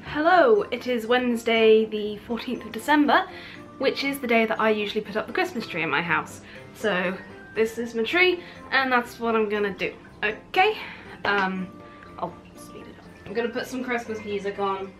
Hello, it is Wednesday the 14th of December, which is the day that I usually put up the Christmas tree in my house. So this is my tree and that's what I'm gonna do, okay? I'll speed it up. I'm gonna put some Christmas music on.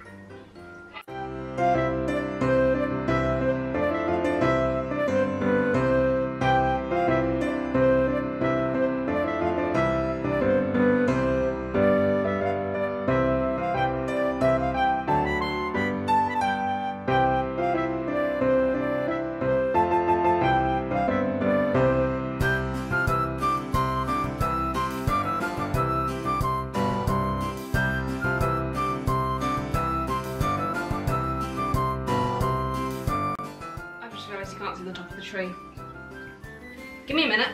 You can't see the top of the tree. Give me a minute.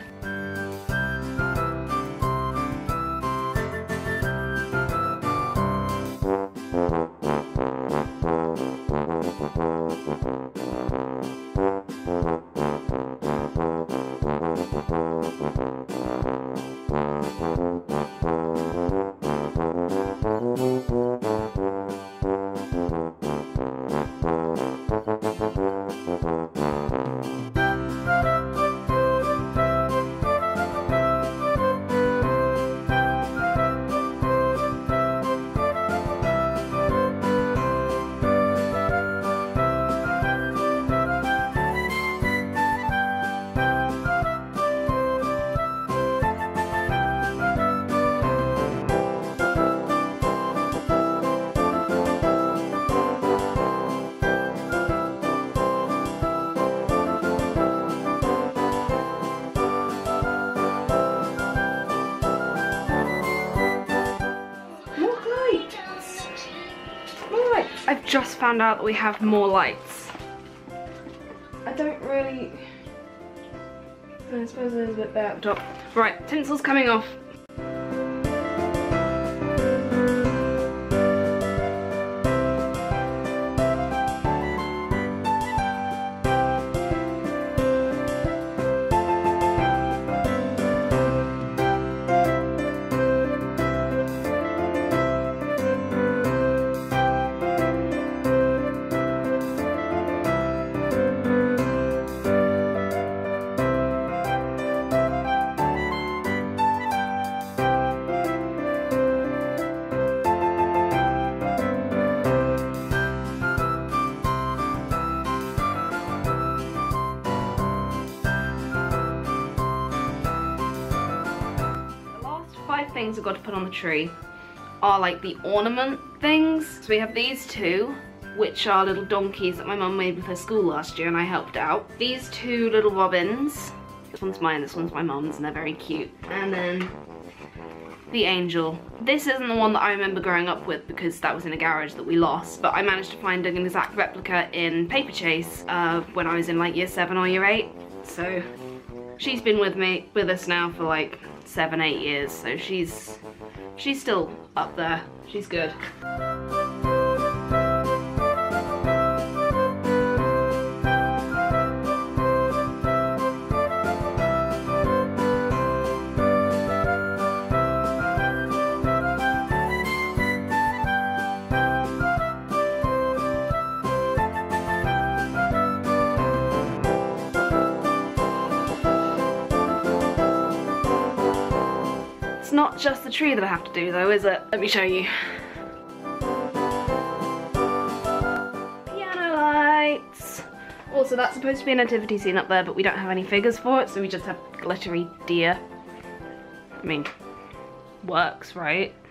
I've just found out that we have more lights. I don't really... I suppose there's a bit there at the top. Right, tinsel's coming off. Things I've got to put on the tree are like the ornament things. So we have these two, which are little donkeys that my mum made with her school last year and I helped out. These two little robins. This one's mine, this one's my mum's, and they're very cute. And then the angel. This isn't the one that I remember growing up with because that was in a garage that we lost, but I managed to find an exact replica in Paperchase when I was in like year 7 or year 8. So she's been with us now for like 7-8 years, so she's still up there. She's good. It's not just the tree that I have to do though, is it? Let me show you. Piano lights! Also, that's supposed to be a nativity scene up there, but we don't have any figures for it, so we just have glittery deer. I mean, works, right?